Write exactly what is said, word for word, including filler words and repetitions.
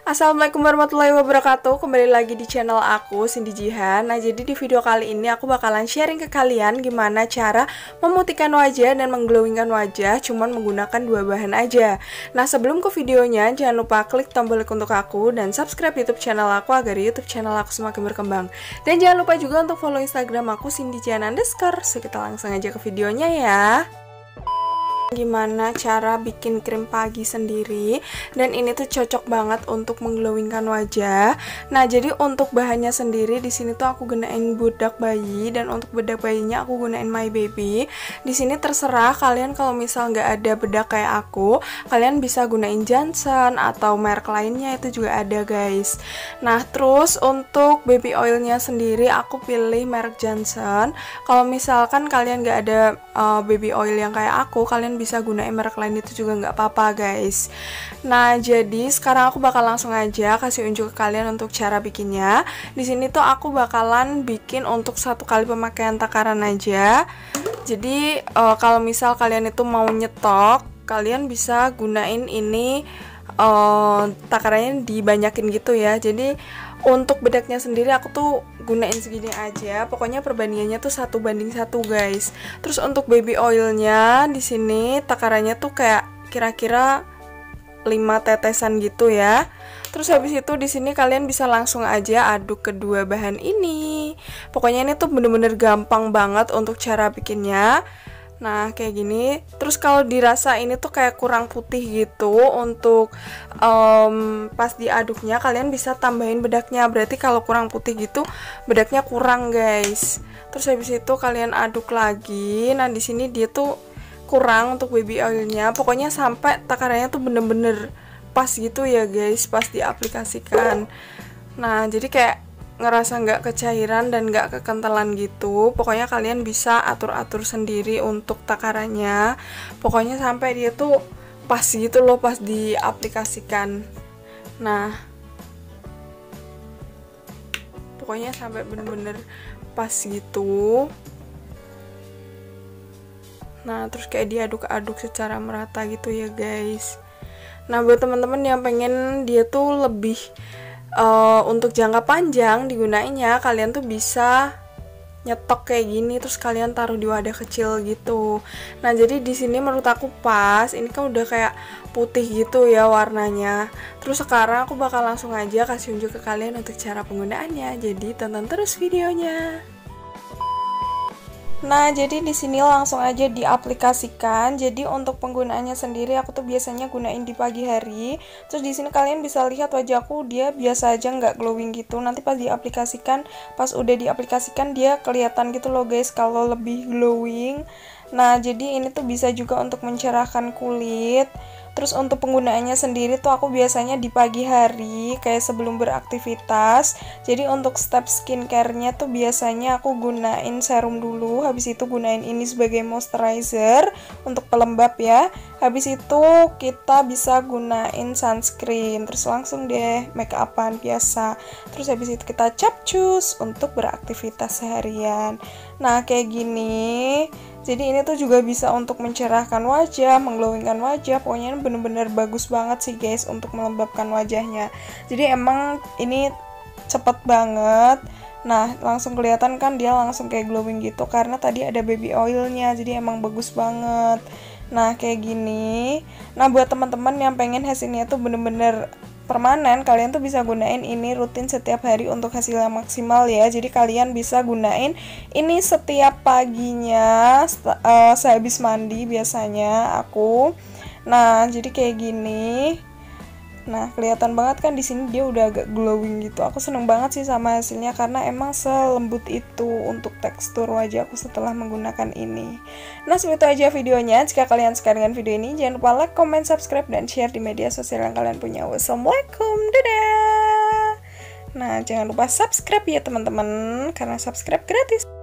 Assalamualaikum warahmatullahi wabarakatuh. Kembali lagi di channel aku, Cindy Jihan. Nah, jadi di video kali ini aku bakalan sharing ke kalian gimana cara memutihkan wajah dan mengglowingkan wajah cuman menggunakan dua bahan aja. Nah, sebelum ke videonya, jangan lupa klik tombol like untuk aku dan subscribe YouTube channel aku agar YouTube channel aku semakin berkembang. Dan jangan lupa juga untuk follow Instagram aku, Cindy Jihan underscore. So, kita langsung aja ke videonya ya. Gimana cara bikin krim pagi sendiri, dan ini tuh cocok banget untuk mengglowingkan wajah. Nah, jadi untuk bahannya sendiri di sini tuh aku gunain bedak bayi, dan untuk bedak bayinya aku gunain My Baby. Di sini terserah kalian, kalau misal nggak ada bedak kayak aku, kalian bisa gunain Johnson atau merek lainnya, itu juga ada guys. Nah, terus untuk baby oilnya sendiri aku pilih merek Johnson. Kalau misalkan kalian nggak ada uh, baby oil yang kayak aku, kalian bisa gunain merek lain itu juga nggak apa-apa guys. Nah, jadi sekarang aku bakal langsung aja kasih unjuk ke kalian untuk cara bikinnya. Di sini tuh aku bakalan bikin untuk satu kali pemakaian takaran aja. Jadi uh, kalau misal kalian itu mau nyetok, kalian bisa gunain ini uh, takarannya dibanyakin gitu ya. Jadi untuk bedaknya sendiri aku tuh gunain segini aja. Pokoknya perbandingannya tuh satu banding satu guys. Terus untuk baby oilnya di sini takarannya tuh kayak kira-kira lima tetesan gitu ya. Terus habis itu di sini kalian bisa langsung aja aduk kedua bahan ini. Pokoknya ini tuh bener-bener gampang banget untuk cara bikinnya. Nah, kayak gini. Terus kalau dirasa ini tuh kayak kurang putih gitu, untuk um, pas diaduknya kalian bisa tambahin bedaknya. Berarti kalau kurang putih gitu, bedaknya kurang guys. Terus habis itu kalian aduk lagi. Nah, di sini dia tuh kurang untuk baby oilnya. Pokoknya sampai takarannya tuh bener-bener pas gitu ya guys, pas diaplikasikan. Nah, jadi kayak ngerasa nggak kecairan dan nggak kekentalan gitu. Pokoknya kalian bisa atur-atur sendiri untuk takarannya. Pokoknya sampai dia tuh pas gitu loh pas diaplikasikan. Nah, pokoknya sampai bener-bener pas gitu. Nah, terus kayak diaduk-aduk secara merata gitu ya guys. Nah, buat teman-teman yang pengen dia tuh lebih Uh, untuk jangka panjang digunainnya, kalian tuh bisa nyetok kayak gini, terus kalian taruh di wadah kecil gitu. Nah, jadi di sini menurut aku pas. Ini kan udah kayak putih gitu ya warnanya. Terus sekarang aku bakal langsung aja kasih unjuk ke kalian untuk cara penggunaannya. Jadi tonton terus videonya. Nah, jadi di sini langsung aja diaplikasikan. Jadi untuk penggunaannya sendiri aku tuh biasanya gunain di pagi hari. Terus di sini kalian bisa lihat wajahku dia biasa aja, nggak glowing gitu. Nanti pas diaplikasikan, pas udah diaplikasikan dia kelihatan gitu loh guys kalau lebih glowing. Nah, jadi ini tuh bisa juga untuk mencerahkan kulit. Terus untuk penggunaannya sendiri tuh aku biasanya di pagi hari kayak sebelum beraktivitas. Jadi untuk step skincare-nya tuh biasanya aku gunain serum dulu, habis itu gunain ini sebagai moisturizer untuk pelembab ya. Habis itu kita bisa gunain sunscreen, terus langsung deh make upan biasa. Terus habis itu kita capcus untuk beraktivitas seharian. Nah, kayak gini. Jadi ini tuh juga bisa untuk mencerahkan wajah, mengglowingkan wajah. Pokoknya ini bener-bener bagus banget sih guys untuk melembabkan wajahnya. Jadi emang ini cepet banget. Nah, langsung kelihatan kan dia langsung kayak glowing gitu karena tadi ada baby oilnya. Jadi emang bagus banget. Nah, kayak gini. Nah, buat teman-teman yang pengen hasilnya tuh bener-bener permanen, kalian tuh bisa gunain ini rutin setiap hari untuk hasilnya maksimal ya. Jadi kalian bisa gunain ini setiap paginya uh, sehabis mandi biasanya aku. Nah, jadi kayak gini. Nah, kelihatan banget kan di sini dia udah agak glowing gitu. Aku seneng banget sih sama hasilnya karena emang selembut itu untuk tekstur wajahku setelah menggunakan ini. Nah, segitu aja videonya. Jika kalian suka dengan video ini, jangan lupa like, comment, subscribe, dan share di media sosial yang kalian punya. Wassalamualaikum, dadah. Nah, jangan lupa subscribe ya teman-teman, karena subscribe gratis.